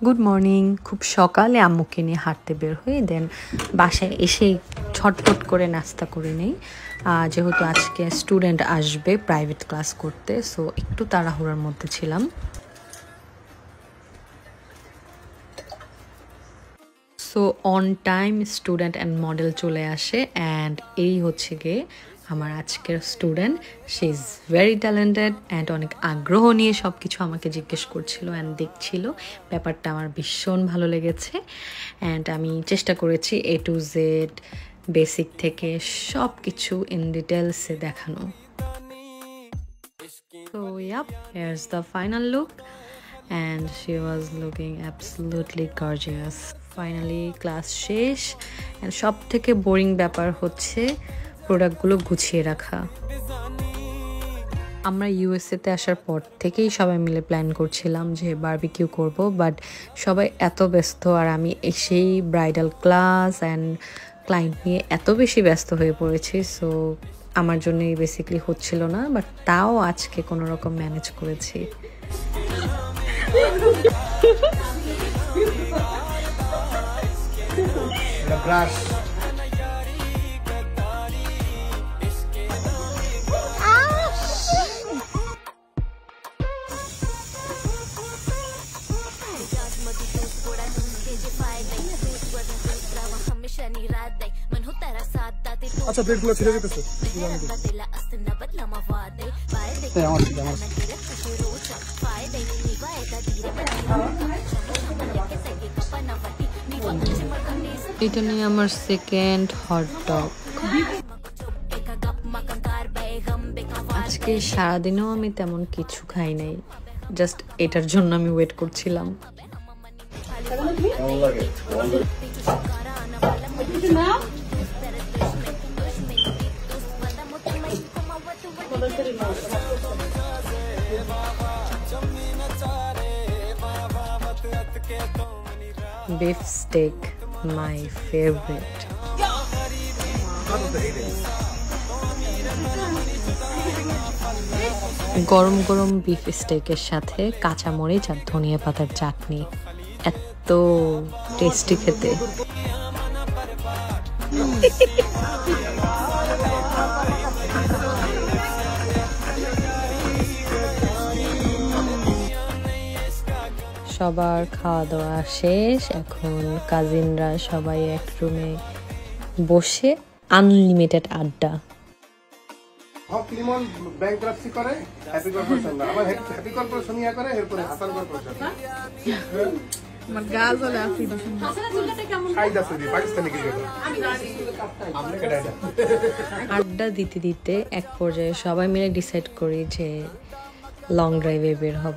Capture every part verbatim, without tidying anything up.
Good morning. খুব সকালে আম্মুকে নিয়ে হাঁটতে বের হই, দেন বাসায় এসে ছটফট করে নাস্তা করে নেই, যেহেতু আজকে স্টুডেন্ট আসবে প্রাইভেট ক্লাস করতে, সো একটু তাড়াহুড়ার মধ্যে ছিলাম। So on time student and model চলে আসে, অ্যান্ড এই হচ্ছে গিয়ে আমার আজকের student. She is very talented and অনেক আগ্রহ নিয়ে সব কিছু আমাকে জিজ্ঞেস করছিল অ্যান্ড দেখছিল। ব্যাপারটা আমার ভীষণ ভালো লেগেছে, অ্যান্ড আমি চেষ্টা করেছি এ টু জেড বেসিক থেকে সব কিছু ইন ডিটেলসে দেখানো। So yep, here's the final look, and she was looking absolutely gorgeous. Finally class শেষ, and সব থেকে বোরিং ব্যাপার হচ্ছে প্রোডাক্টগুলো গুছিয়ে রাখা। আমরা ইউএসএতে আসার পর থেকেই সবাই মিলে প্ল্যান করছিলাম যে বারবিকিউ করব, বাট সবাই এত ব্যস্ত আর আমি এসেই ব্রাইডাল ক্লাস অ্যান্ড ক্লায়েন্ট নিয়ে এত বেশি ব্যস্ত হয়ে পড়েছি, সো আমার জন্যই বেসিক্যালি হচ্ছিল না, বাট তাও আজকে কোনো রকম ম্যানেজ করেছি। brush আচ্ছা প্লেটগুলো ছেড়ে দিতেছে এটা নিয়ে আমার সেকেন্ড হট ডগ। আজকে সারাদিনেও আমি তেমন কিছু খাই নাই, জাস্ট এটার জন্য আমি ওয়েট করছিলাম। Beef steak, my favorite. গরম গরম বিফ স্টেকের সাথে কাঁচা মরিচ আর ধনিয়া পাতার চাটনি, এত টেস্টি খেতে। সবার খাওয়া দাওয়া শেষ, এখন কাজিনরা সবাই এক রুমে বসে আনলিমিটেড আড্ডা। হক লিমন ব্যাংক্রাপসি করে, হ্যাপি কর্পোরেশন না, আবার হ্যাপি কর্পোরেশন ইয়া করে, এরপরে হাসান কর্পোরেশন আমার গাজ হলো আফি দশন হাসান চুলটা কেমন খাইদা সুদি পাকিস্তানি কি করে আমরা কেডাইডা। আড্ডা দিতে দিতে এক পর্যায়ে সবাই মিলে ডিসাইড করি যে লং ড্রাইভে বের হব।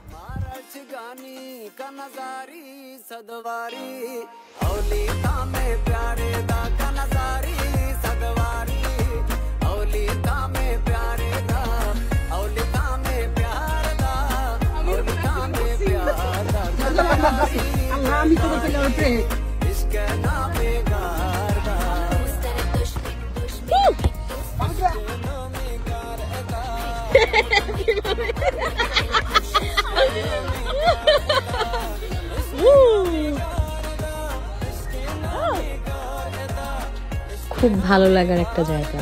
খুব ভালো লাগার একটা জায়গা।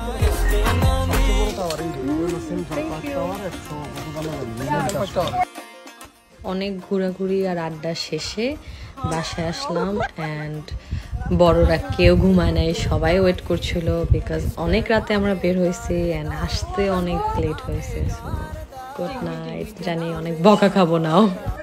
অনেক ঘোরাঘুরি আর আড্ডা শেষে বাসায় আসলাম, অ্যান্ড বড়রা কেউ ঘুমায় নাই, সবাই ওয়েট করছিল, বিকজ অনেক রাতে আমরা বের হয়েছি অ্যান্ড আসতে অনেক লেট হয়েছে। গুড নাইট, জানি অনেক বকা খাবো নাও।